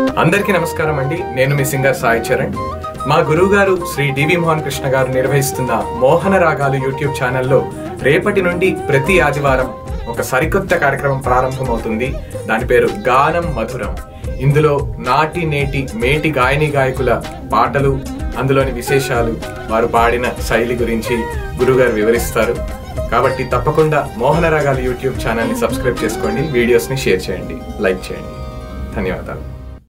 అందరికీ నమస్కారం అండి. నేను మీ సింగర్ సాయి చరణ్. మా గురువు గారు శ్రీ డివి మోహన్ కృష్ణ గారు నిర్వహిస్తున్న మోహన రాగాలు యూట్యూబ్ ఛానల్లో రేపటి నుండి ప్రతి ఆదివారం ఒక సరికొత్త కార్యక్రమం ప్రారంభమవుతుంది. దాని పేరు గానం మధురం. ఇందులో నాటి నేటి మేటి గాయని గాయకుల పాటలు, అందులోని విశేషాలు, వారు పాడిన శైలి గురించి గురుగారు వివరిస్తారు. కాబట్టి తప్పకుండా మోహన రాగాలు యూట్యూబ్ ఛానల్ని సబ్స్క్రైబ్ చేసుకోండి, వీడియోస్ని షేర్ చేయండి, లైక్ చేయండి. ధన్యవాదాలు.